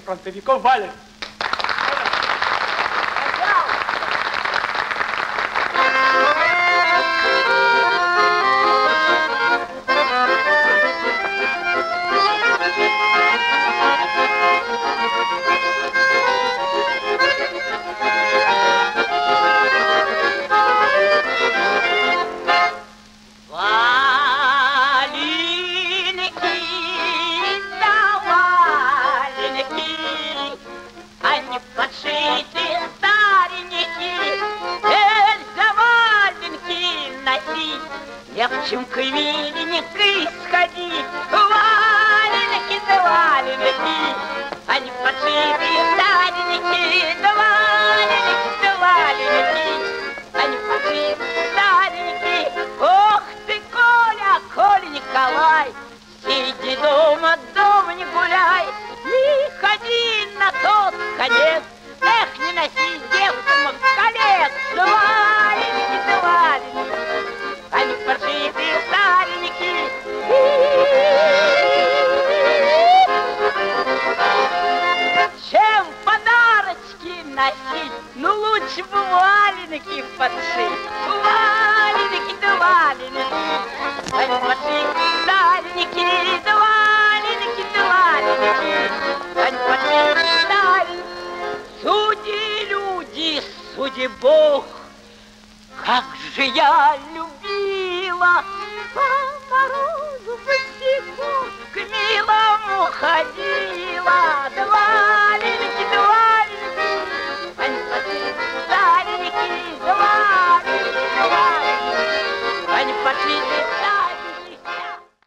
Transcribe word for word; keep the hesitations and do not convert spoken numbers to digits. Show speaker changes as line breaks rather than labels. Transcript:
фронтовиков валят.
Чем к виннику сходить, валенки да валенки, они подшитые старенькие, да валенки да валенки, они подшитые старенькие. Ох ты, Коля, Коля Николай, сиди дома, дома не гуляй, не ходи на тот конец, эх, не носи девкам колец, да валенки да валенки. Они паршивые старенькие. Чем подарочки носить? Ну лучше бы валенки подшить. Валенки да валенки. Они паршивые старенькие. Да валенки да валенки. Они паршивые старенькие. Суди, люди, суди Бог. Как же я любила по морозу босиком, к милому ходила. Два